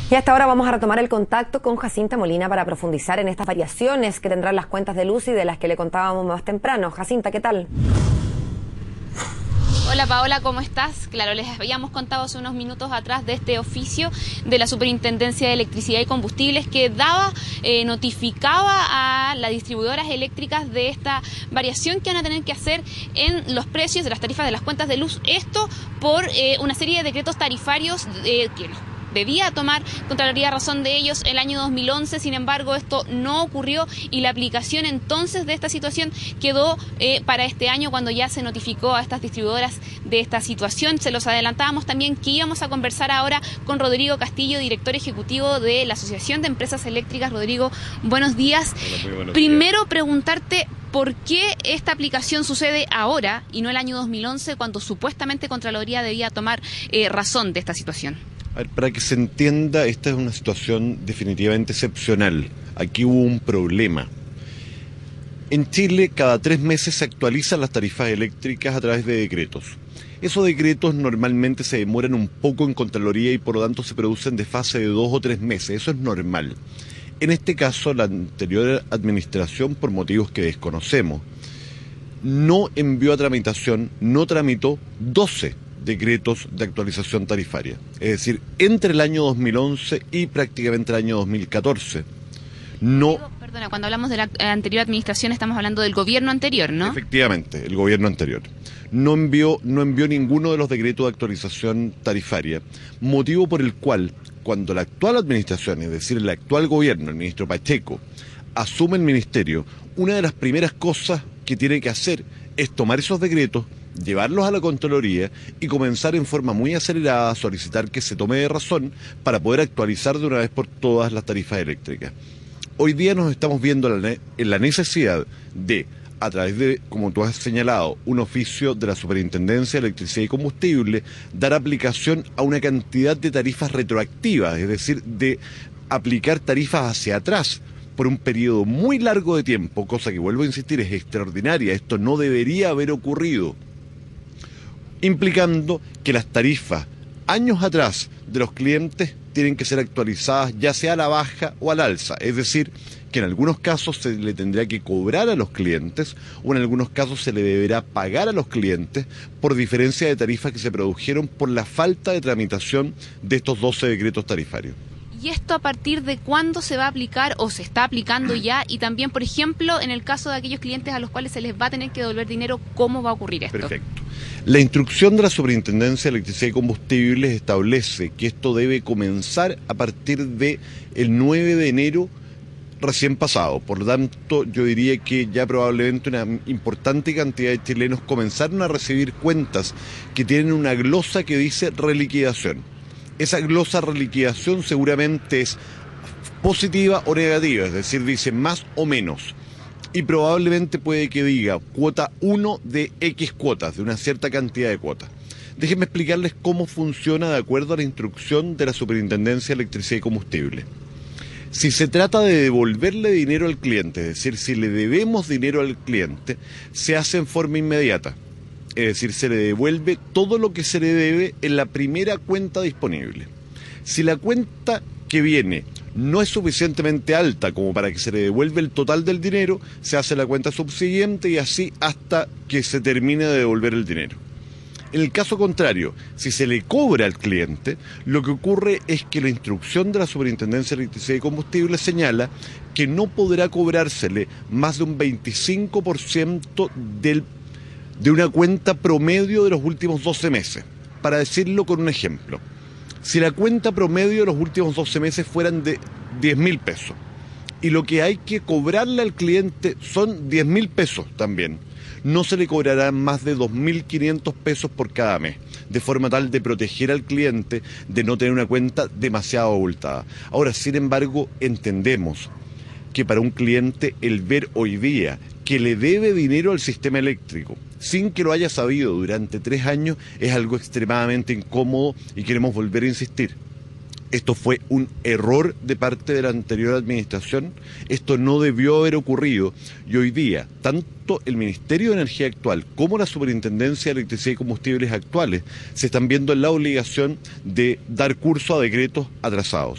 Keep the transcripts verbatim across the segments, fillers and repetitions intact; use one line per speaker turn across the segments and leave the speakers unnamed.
Y hasta ahora vamos a retomar el contacto con Jacinta Molina para profundizar en estas variaciones que tendrán las cuentas de luz y de las que le contábamos más temprano. Jacinta, ¿qué tal?
Hola Paola, ¿cómo estás? Claro, les habíamos contado hace unos minutos atrás de este oficio de la Superintendencia de Electricidad y Combustibles que daba, eh, notificaba a las distribuidoras eléctricas de esta variación que van a tener que hacer en los precios de las tarifas de las cuentas de luz. Esto por eh, una serie de decretos tarifarios eh, que los debía tomar Contraloría razón de ellos el año dos mil once, sin embargo esto no ocurrió y la aplicación entonces de esta situación quedó eh, para este año cuando ya se notificó a estas distribuidoras de esta situación. Se los adelantábamos también que íbamos a conversar ahora con Rodrigo Castillo, director ejecutivo de la Asociación de Empresas Eléctricas. Rodrigo, buenos días. Hola, muy buenos Primero días. Preguntarte por qué esta aplicación sucede ahora y no el año dos mil once cuando supuestamente Contraloría debía tomar eh, razón de esta situación.
A ver, para que se entienda, esta es una situación definitivamente excepcional. Aquí hubo un problema. En Chile, cada tres meses se actualizan las tarifas eléctricas a través de decretos. Esos decretos normalmente se demoran un poco en Contraloría y por lo tanto se producen de fase de dos o tres meses. Eso es normal. En este caso, la anterior administración, por motivos que desconocemos, no envió a tramitación, no tramitó doce decretos de actualización tarifaria. Es decir, entre el año dos mil once y prácticamente el año dos mil catorce. No...
Perdona, cuando hablamos de la anterior administración estamos hablando del gobierno anterior, ¿no?
Efectivamente, el gobierno anterior. No envió, no envió ninguno de los decretos de actualización tarifaria, motivo por el cual, cuando la actual administración, es decir, el actual gobierno, el ministro Pacheco, asume el ministerio, una de las primeras cosas que tiene que hacer es tomar esos decretos, llevarlos a la Contraloría y comenzar en forma muy acelerada a solicitar que se tome de razón para poder actualizar de una vez por todas las tarifas eléctricas. Hoy día nos estamos viendo en la necesidad de, a través de, como tú has señalado, un oficio de la Superintendencia de Electricidad y Combustible, dar aplicación a una cantidad de tarifas retroactivas, es decir, de aplicar tarifas hacia atrás por un periodo muy largo de tiempo, cosa que, vuelvo a insistir, es extraordinaria. Esto no debería haber ocurrido, implicando que las tarifas años atrás de los clientes tienen que ser actualizadas ya sea a la baja o al alza, es decir, que en algunos casos se le tendrá que cobrar a los clientes o en algunos casos se le deberá pagar a los clientes por diferencia de tarifas que se produjeron por la falta de tramitación de estos doce decretos tarifarios.
¿Y esto a partir de cuándo se va a aplicar o se está aplicando ya? Y también, por ejemplo, en el caso de aquellos clientes a los cuales se les va a tener que devolver dinero, ¿cómo va a ocurrir esto?
Perfecto. La instrucción de la Superintendencia de Electricidad y Combustibles establece que esto debe comenzar a partir del nueve de enero recién pasado. Por lo tanto, yo diría que ya probablemente una importante cantidad de chilenos comenzaron a recibir cuentas que tienen una glosa que dice reliquidación. Esa glosa reliquidación seguramente es positiva o negativa, es decir, dice más o menos. Y probablemente puede que diga cuota uno de X cuotas, de una cierta cantidad de cuotas. Déjenme explicarles cómo funciona de acuerdo a la instrucción de la Superintendencia de Electricidad y Combustible. Si se trata de devolverle dinero al cliente, es decir, si le debemos dinero al cliente, se hace en forma inmediata. Es decir, se le devuelve todo lo que se le debe en la primera cuenta disponible. Si la cuenta que viene no es suficientemente alta como para que se le devuelva el total del dinero, se hace la cuenta subsiguiente y así hasta que se termine de devolver el dinero. En el caso contrario, si se le cobra al cliente, lo que ocurre es que la instrucción de la Superintendencia de Electricidad y Combustible señala que no podrá cobrársele más de un veinticinco por ciento del de una cuenta promedio de los últimos doce meses. Para decirlo con un ejemplo, si la cuenta promedio de los últimos doce meses fueran de diez mil pesos y lo que hay que cobrarle al cliente son diez mil pesos también, no se le cobrarán más de dos mil quinientos pesos por cada mes, de forma tal de proteger al cliente de no tener una cuenta demasiado abultada. Ahora, sin embargo, entendemos que para un cliente el ver hoy día que le debe dinero al sistema eléctrico sin que lo haya sabido durante tres años es algo extremadamente incómodo y queremos volver a insistir. Esto fue un error de parte de la anterior administración, esto no debió haber ocurrido y hoy día tanto el Ministerio de Energía actual como la Superintendencia de Electricidad y Combustibles actuales se están viendo en la obligación de dar curso a decretos atrasados.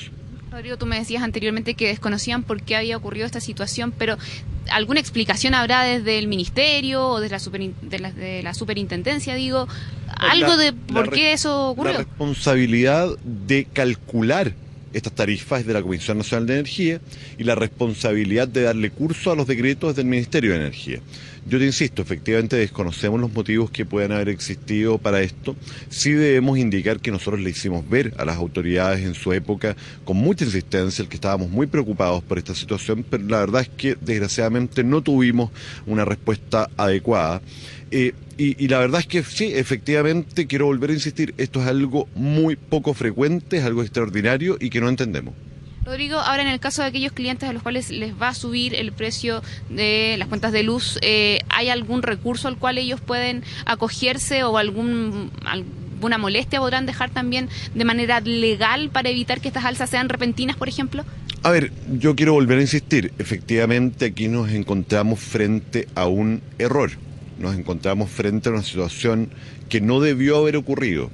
Rodrigo, tú me decías anteriormente que desconocían por qué había ocurrido esta situación, pero ¿alguna explicación habrá desde el Ministerio o desde la, super, de la, de la Superintendencia, digo, algo la, de por qué eso ocurrió?
La responsabilidad de calcular estas tarifas es de la Comisión Nacional de Energía y la responsabilidad de darle curso a los decretos es del Ministerio de Energía. Yo te insisto, efectivamente desconocemos los motivos que puedan haber existido para esto. Sí debemos indicar que nosotros le hicimos ver a las autoridades en su época con mucha insistencia el que estábamos muy preocupados por esta situación, pero la verdad es que desgraciadamente no tuvimos una respuesta adecuada. Eh, y, y la verdad es que sí, efectivamente, quiero volver a insistir, esto es algo muy poco frecuente, es algo extraordinario y que no entendemos.
Rodrigo, ahora en el caso de aquellos clientes a los cuales les va a subir el precio de las cuentas de luz, eh, ¿hay algún recurso al cual ellos pueden acogerse o algún alguna molestia podrán dejar también de manera legal para evitar que estas alzas sean repentinas, por ejemplo?
A ver, yo quiero volver a insistir, efectivamente aquí nos encontramos frente a un error, nos encontramos frente a una situación que no debió haber ocurrido.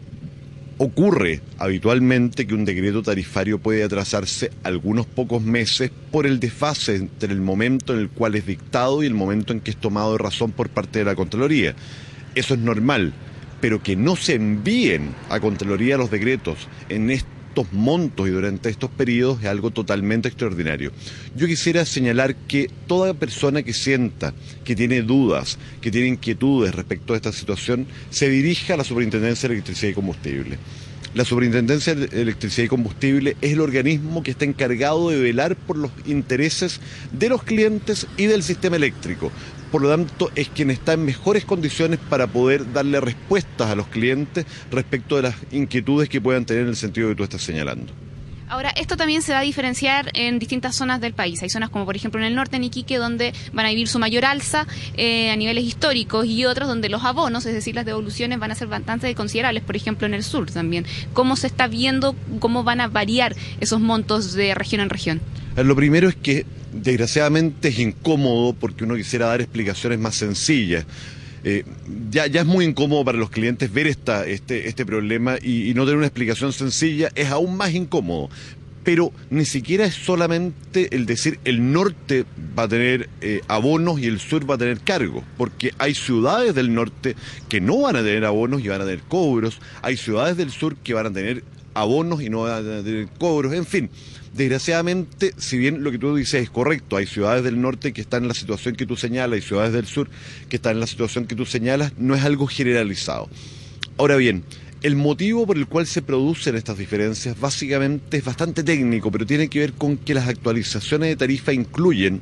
Ocurre habitualmente que un decreto tarifario puede atrasarse algunos pocos meses por el desfase entre el momento en el cual es dictado y el momento en que es tomado de razón por parte de la Contraloría. Eso es normal, pero que no se envíen a Contraloría los decretos en estos montos y durante estos periodos es algo totalmente extraordinario. Yo quisiera señalar que toda persona que sienta que tiene dudas, que tiene inquietudes respecto a esta situación, se dirija a la Superintendencia de Electricidad y Combustible. La Superintendencia de Electricidad y Combustible es el organismo que está encargado de velar por los intereses de los clientes y del sistema eléctrico. Por lo tanto, es quien está en mejores condiciones para poder darle respuestas a los clientes respecto de las inquietudes que puedan tener en el sentido que tú estás señalando.
Ahora, esto también se va a diferenciar en distintas zonas del país. Hay zonas como, por ejemplo, en el norte, en Iquique, donde van a vivir su mayor alza eh, a niveles históricos y otros donde los abonos, es decir, las devoluciones, van a ser bastante considerables, por ejemplo, en el sur también. ¿Cómo se está viendo cómo van a variar esos montos de región en región?
Lo primero es que, desgraciadamente, es incómodo porque uno quisiera dar explicaciones más sencillas. Eh, ya, ya es muy incómodo para los clientes ver esta, este, este problema y, y no tener una explicación sencilla es aún más incómodo. Pero ni siquiera es solamente el decir el norte va a tener eh, abonos y el sur va a tener cargos, porque hay ciudades del norte que no van a tener abonos y van a tener cobros, hay ciudades del sur que van a tener abonos y no van a tener cobros, en fin. Desgraciadamente, si bien lo que tú dices es correcto, hay ciudades del norte que están en la situación que tú señalas y ciudades del sur que están en la situación que tú señalas, no es algo generalizado. Ahora bien, el motivo por el cual se producen estas diferencias básicamente es bastante técnico, pero tiene que ver con que las actualizaciones de tarifa incluyen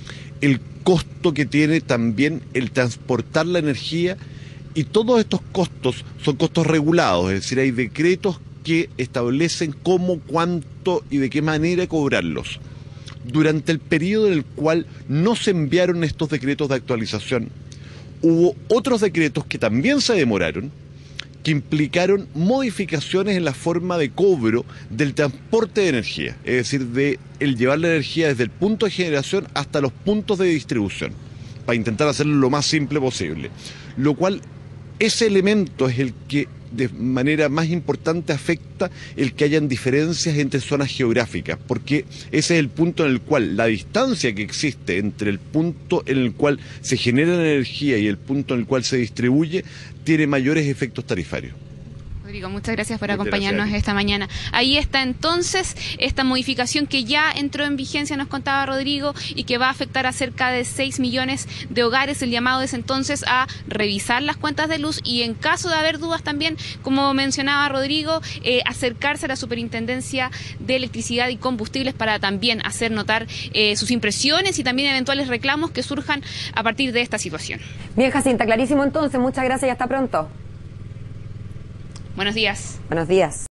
el costo que tiene también el transportar la energía, y todos estos costos son costos regulados, es decir, hay decretos que establecen cómo, cuánto y de qué manera cobrarlos. Durante el periodo en el cual no se enviaron estos decretos de actualización, hubo otros decretos que también se demoraron, que implicaron modificaciones en la forma de cobro del transporte de energía, es decir, de el llevar la energía desde el punto de generación hasta los puntos de distribución, para intentar hacerlo lo más simple posible. Lo cual, ese elemento es el que de manera más importante afecta el que hayan diferencias entre zonas geográficas, porque ese es el punto en el cual la distancia que existe entre el punto en el cual se genera la energía y el punto en el cual se distribuye tiene mayores efectos tarifarios.
Rodrigo, muchas gracias por acompañarnos esta mañana. Ahí está entonces esta modificación que ya entró en vigencia, nos contaba Rodrigo, y que va a afectar a cerca de seis millones de hogares. El llamado es entonces a revisar las cuentas de luz y, en caso de haber dudas también, como mencionaba Rodrigo, eh, acercarse a la Superintendencia de Electricidad y Combustibles para también hacer notar eh, sus impresiones y también eventuales reclamos que surjan a partir de esta situación.
Bien, Jacinta, clarísimo entonces. Muchas gracias y hasta pronto.
Buenos días.
Buenos días.